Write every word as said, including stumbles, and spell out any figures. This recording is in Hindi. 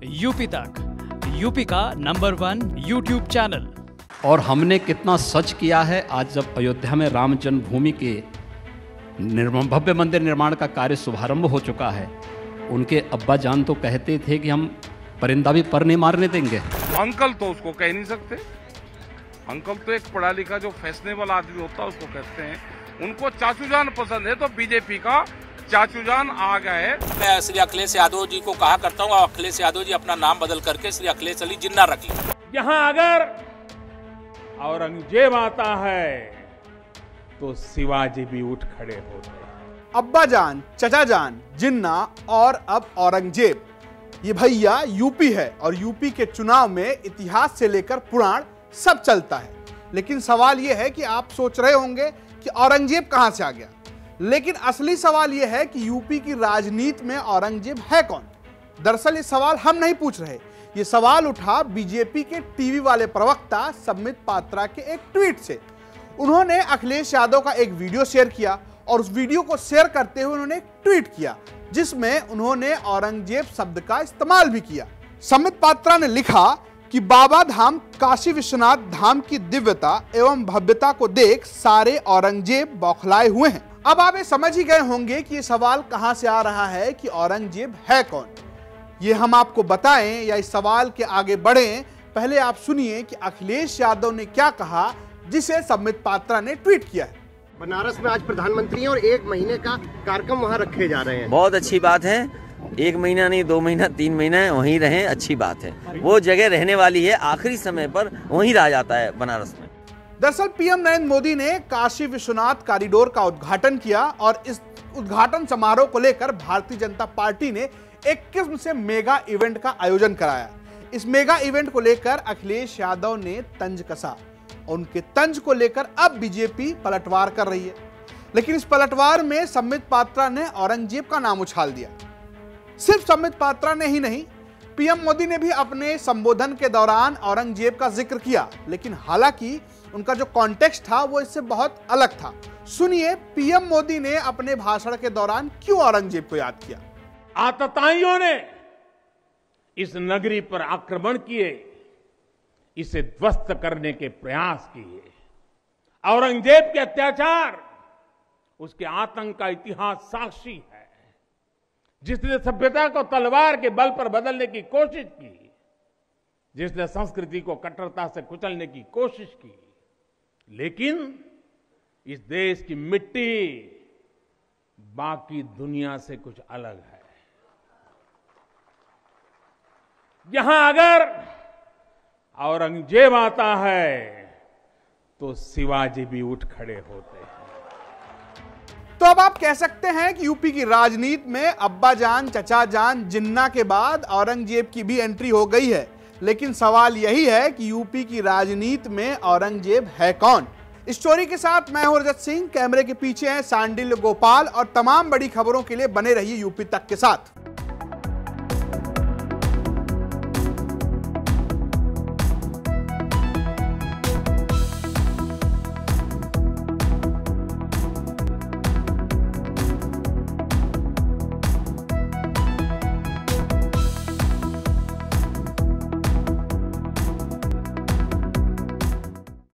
यूपी तक, यूपी का नंबर वन यूट्यूब चैनल। और हमने कितना सच किया है। आज जब अयोध्या में राम जन्मभूमि के निर्माण भव्य मंदिर निर्माण का कार्य शुभारंभ हो चुका है, उनके अब्बा जान तो कहते थे कि हम परिंदा भी पर नहीं मारने देंगे। अंकल तो उसको कह नहीं सकते। अंकल तो एक पढ़ा लिखा जो फैशनेबल आदमी होता है उसको कहते हैं। उनको चाचू जान पसंद है तो बीजेपी का चाचू जान आ गए। मैं श्री अखिलेश यादव जी को कहा करता हूँ, अखिलेश यादव जी अपना नाम बदल करके श्री अखिलेश अली जिन्ना रख लें। यहाँ अगर औरंगजेब आता है तो शिवाजी भी उठ खड़े होते हैं। अब्बा जान, चचा जान, जिन्ना और अब औरंगजेब, ये भैया यूपी है और यूपी के चुनाव में इतिहास से लेकर पुराण सब चलता है। लेकिन सवाल यह है कि आप सोच रहे होंगे कि औरंगजेब कहां से आ गया, लेकिन असली सवाल यह है कि यूपी की राजनीति में औरंगजेब है कौन। दरअसल ये सवाल हम नहीं पूछ रहे, ये सवाल उठा बीजेपी के टीवी वाले प्रवक्ता सम्बित पात्रा के एक ट्वीट से। उन्होंने अखिलेश यादव का एक वीडियो शेयर किया और उस वीडियो को शेयर करते हुए उन्होंने एक ट्वीट किया जिसमें उन्होंने औरंगजेब शब्द का इस्तेमाल भी किया। सम्बित पात्रा ने लिखा कि बाबा धाम काशी विश्वनाथ धाम की दिव्यता एवं भव्यता को देख सारे औरंगजेब बौखलाए हुए हैं। अब आप ये समझ ही गए होंगे कि ये सवाल कहां से आ रहा है कि औरंगजेब है कौन। ये हम आपको बताएं या इस सवाल के आगे बढ़ें, पहले आप सुनिए कि अखिलेश यादव ने क्या कहा जिसे सम्बित पात्रा ने ट्वीट किया है। बनारस में आज प्रधानमंत्री हैं और एक महीने का कार्यक्रम वहाँ रखे जा रहे हैं। बहुत अच्छी बात है। एक महीना नहीं, दो महीना, तीन महीना वहीं रहें, अच्छी बात है। वो जगह रहने वाली है, आखिरी समय पर वहीं रहा जाता है बनारस में। दरअसल पीएम नरेंद्र मोदी ने काशी विश्वनाथ कॉरिडोर का उद्घाटन किया और इस उद्घाटन समारोह को लेकर भारतीय जनता पार्टी ने एक किस्म से मेगा इवेंट का आयोजन कराया। इस मेगा इवेंट को लेकर अखिलेश यादव ने तंज कसा। उनके तंज को लेकर अब बीजेपी पलटवार कर रही है, लेकिन इस पलटवार में सम्बित पात्रा ने औरंगजेब का नाम उछाल दिया। सिर्फ सम्बित पात्रा ने ही नहीं, पीएम मोदी ने भी अपने संबोधन के दौरान औरंगजेब का जिक्र किया, लेकिन हालांकि उनका जो कॉन्टेक्स्ट था वो इससे बहुत अलग था। सुनिए पीएम मोदी ने अपने भाषण के दौरान क्यों औरंगजेब को याद किया। आतताइयों ने इस नगरी पर आक्रमण किए, इसे ध्वस्त करने के प्रयास किए। औरंगजेब के अत्याचार, उसके आतंक का इतिहास साक्षी है। जिसने सभ्यता को तलवार के बल पर बदलने की कोशिश की, जिसने संस्कृति को कट्टरता से कुचलने की कोशिश की, लेकिन इस देश की मिट्टी बाकी दुनिया से कुछ अलग है। यहां अगर औरंगजेब आता है तो शिवाजी भी उठ खड़े होते हैं। तो अब आप कह सकते हैं कि यूपी की राजनीति में अब्बा जान, चचा जान, जिन्ना के बाद औरंगजेब की भी एंट्री हो गई है। लेकिन सवाल यही है कि यूपी की राजनीति में औरंगजेब है कौन। इस स्टोरी के साथ मैं हूं रजत सिंह, कैमरे के पीछे हैं सांडिल्य गोपाल और तमाम बड़ी खबरों के लिए बने रहिए यूपी तक के साथ।